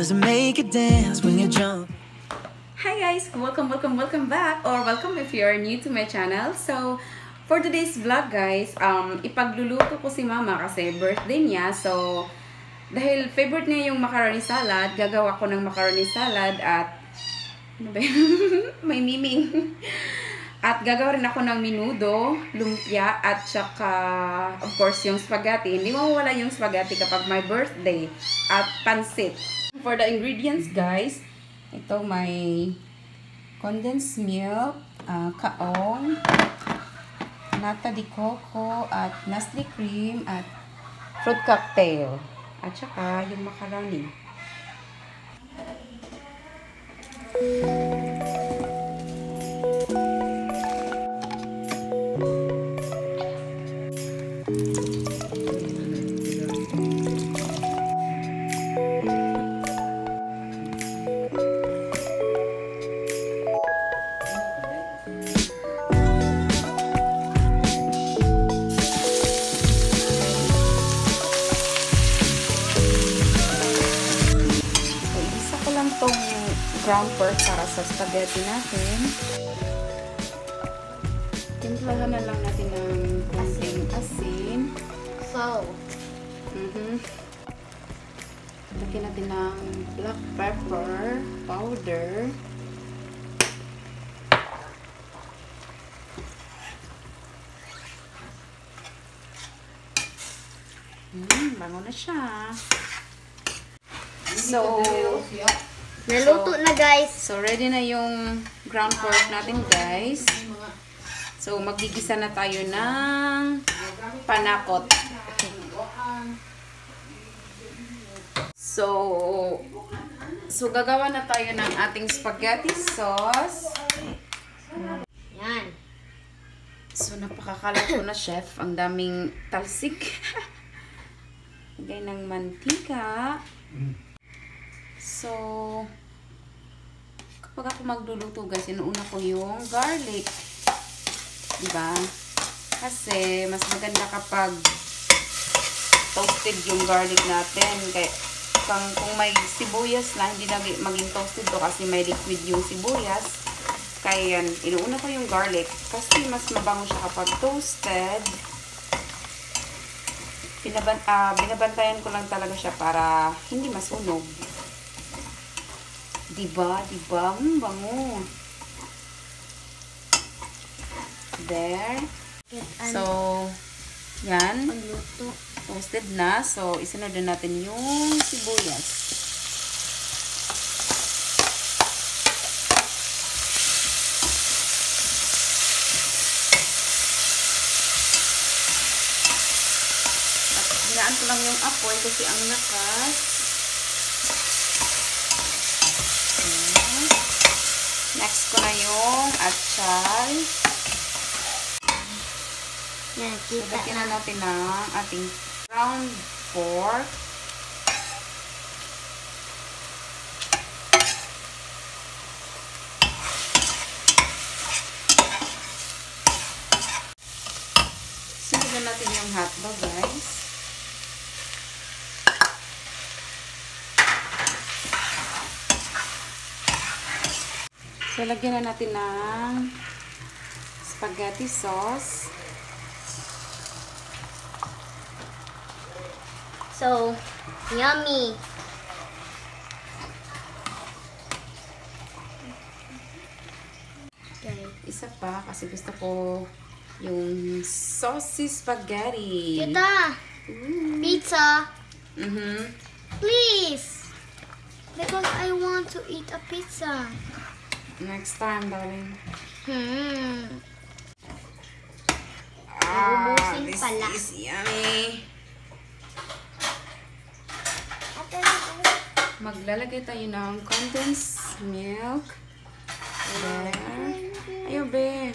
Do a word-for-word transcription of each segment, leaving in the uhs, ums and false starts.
does it make you dance when you jump? Hi guys! Welcome, welcome, welcome back, or welcome if you are new to my channel. So, for today's vlog guys, um, ipagluluto ko si mama kasi birthday niya. So, dahil favorite niya yung macaroni salad, gagawa ko ng macaroni salad at ano ba may miming. At gagawa rin ako ng menudo, lumpia, at saka, of course, yung spaghetti. Hindi mawawala yung spaghetti kapag my birthday. At pansit. For the ingredients, guys, ito may condensed milk, uh, kaong, nata de coco, at Nestle cream, at fruit cocktail. At saka yung macaroni. Ground pork para sa spaghetti natin. Timplahan na lang natin ng konting asin. So, mm-hmm. Lagyan natin ng black pepper powder. Hmm, bango na siya. So, naluto so, na guys. So, ready na yung ground pork natin guys. So, magigisa na tayo ng panakot. So, so gagawa na tayo ng ating spaghetti sauce. Yan. So, napakakalat ko na chef. Ang daming talsik. Lagay ng mantika. So, kapag ako magluluto guys, inuuna ko yung garlic. Diba? Kasi, mas maganda kapag toasted yung garlic natin. Kaya, kung, kung may sibuyas na, hindi na maging toasted to kasi may liquid yung sibuyas. Kaya yan, inuuna ko yung garlic. Kasi, mas mabango siya kapag toasted. Binaban, uh, binabantayan ko lang talaga siya para hindi masunog. Diba? Diba? Hmm, bango. There. So, yan. Toasted na. So, isunod na natin yung sibuyas. At hinaan ko lang yung apoy kasi ang lakas. Next ko na yung atchal. Yan, So, kita lagyan na. na natin ng ating ground pork. Sunod na natin yung hotdog, guys. So, lagyan na natin ng spaghetti sauce. So, yummy. Okay. Isa pa, kasi gusto ko yung saucy spaghetti. Tita, Mm. pizza. Mm-hmm. Please. Because I want to eat a pizza. Next time, darling. Hmm. Ah, Ubusin this pala. is yummy. Maglalagay tayo ng condensed milk. There. Ayaw, be.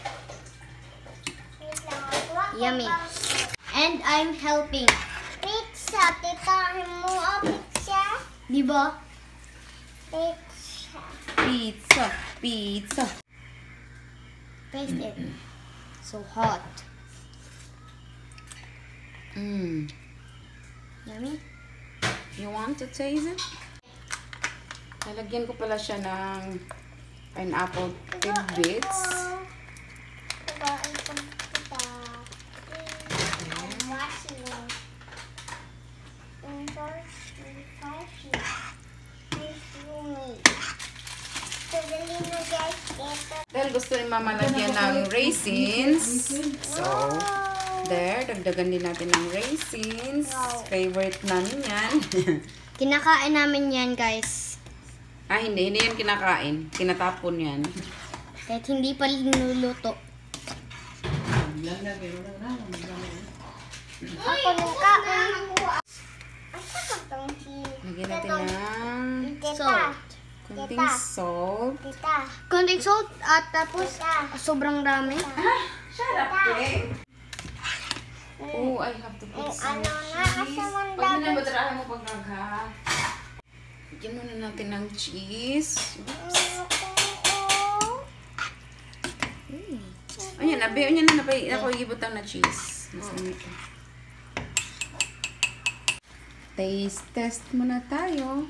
Yummy. And I'm helping. Pizza, tita, mo ang pizza? Diba? Pizza. Pizza. Pizza. Taste it. So hot. Mmm. Yummy. You want to taste it? Lalagyan ko pala siya ng pineapple tidbits. Dahil gusto ni Mama lagyan ng raisins. So, there. Dagdagan din natin ng raisins. Favorite namin yan. Kinakain namin yan, guys. Ah, hindi. Hindi yan kinakain. Kinatapon yan. Kahit hindi pa linuluto. Ako nung kain. Asa ka tong si... Lagyan natin ng Salt. konting salt. Tita. Konting salt at tapos Tita. sobrang dami. Shut up, eh. Oh, I have to put Eh, some ano na, asa cheese. man Pag dapat? nabadarahan mo pag nagha. Lagyan muna natin ng cheese. Ayan, nabi. Ayan na, napay. Ako igibutang na cheese. Taste test muna tayo.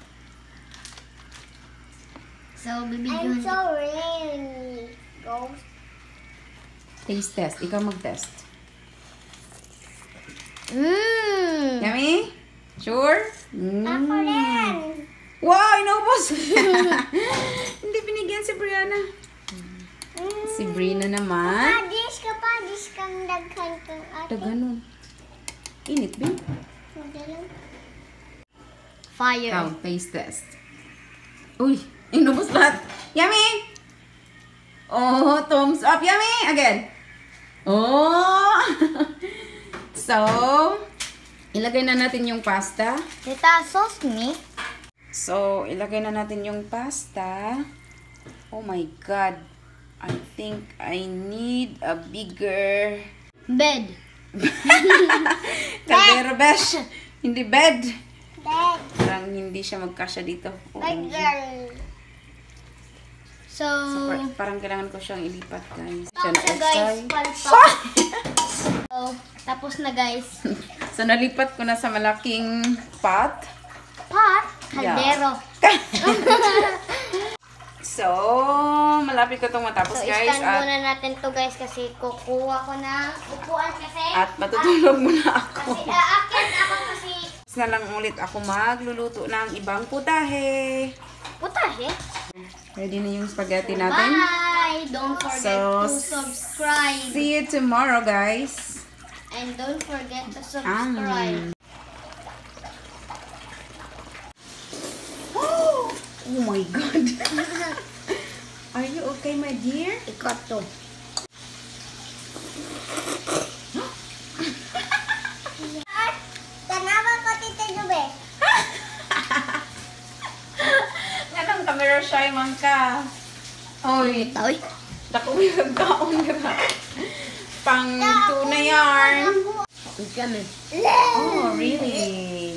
So, I'm bibigyan. so really. Go. Taste test. Ikaw mag-test. Mmm. Yummy? Sure? Mm. Ako rin. Wow, inubos! Hindi binigyan si Brianna. Si Brina naman. Padis ka, padis kang daghan kang ate. Ito ganun. Init, Bin. Magaling. Fire. Ikaw, taste test. Uy, inubos lahat. Yummy! Oh, thumbs up. Yummy! Again. Oh! So, ilagay na natin yung pasta. Tita, sauce ni. So, ilagay na natin yung pasta. Oh my God. I think I need a bigger Bed. kaldero, besh. Hindi bed. Dad. Parang hindi siya magkasya dito. Oh, Big girl. So, so, par- parang kailangan ko siyang ilipat, guys. Siya tapos na na guys, okay. palpa. So, tapos na guys. So, nalipat ko na sa malaking pot. Pot. Yeah. Kaldero. So, malapit ko itong matapos, So, guys. i-stand At, muna natin to guys kasi kukuha ko na upuan kasi. at matutulog muna ako. Kasi aakyat ako kasi Tapos na lang ulit ako magluluto ng ibang putahe. putahe. Ready na yung spaghetti natin. Bye! Don't forget So, to subscribe. See you tomorrow, guys. And don't forget to subscribe. Oh my God. Are you okay, my dear? Ikat to. Tanawa ko, Tita Jube. Ganang camera shy man ka. Oy, Tawi. dako may nagkaon ka. Pang tuna yarn. Kami. Oh, really?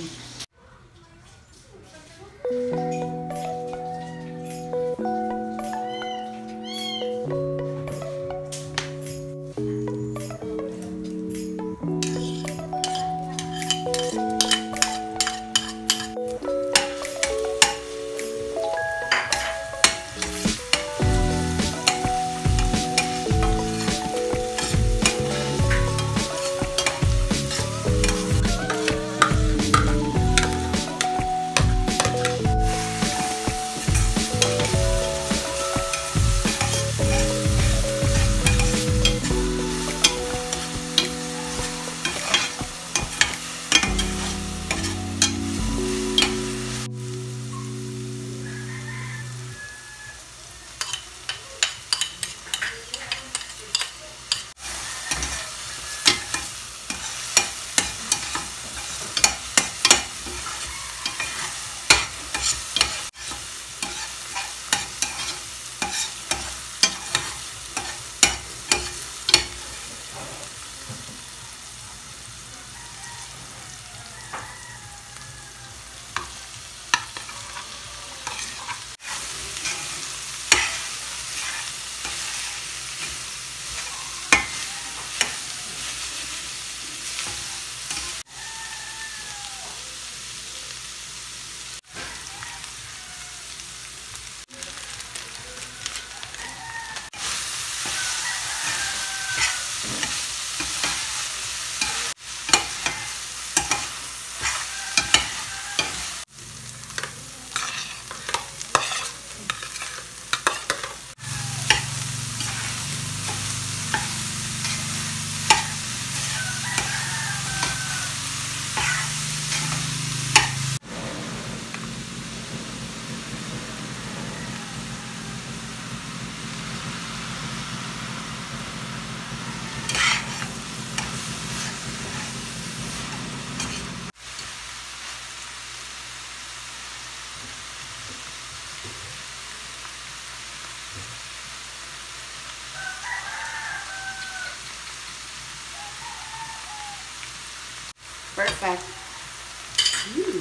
Perfect. Mm.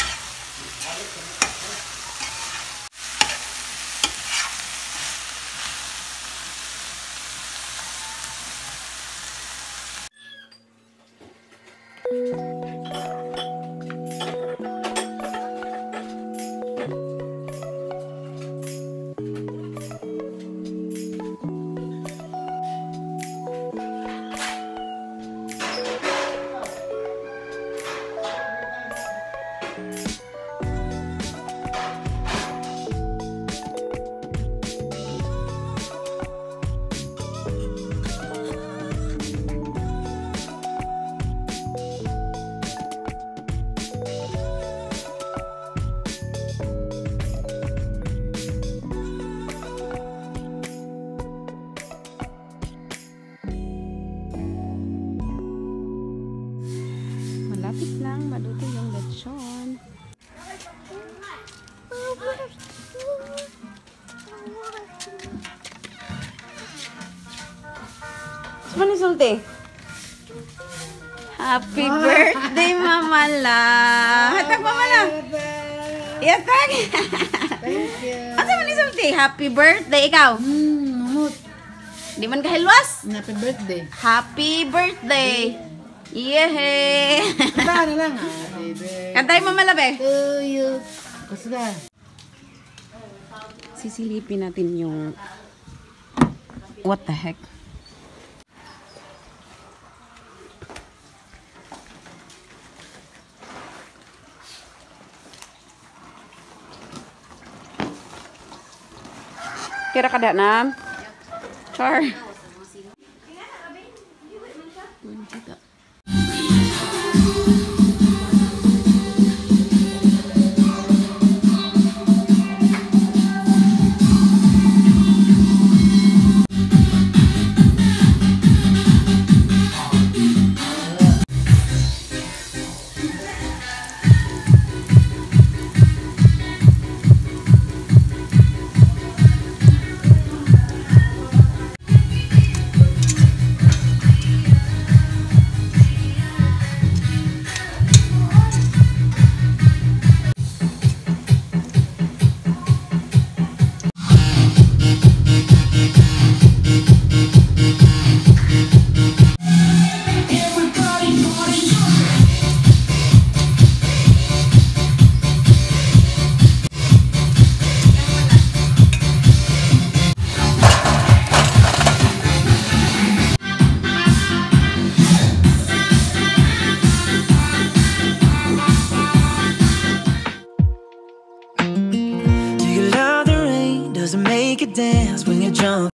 Malapit lang maluto yung lechon. Saan ni Sulti? Happy birthday, Mama La! Hatag, Mama La! Hatag! Thank you. Ano saan ni Sulti? Happy birthday, ikaw! Hmm, mamut. Di man kahilwas? Happy birthday. Happy birthday! Yehey! Kanta na lang ah. Baby. Kantay mo malabi. To you. Basta. Sisilipin natin yung what the heck. Kira kada na? Char. Do you love the rain? Does it make you dance when you're drunk?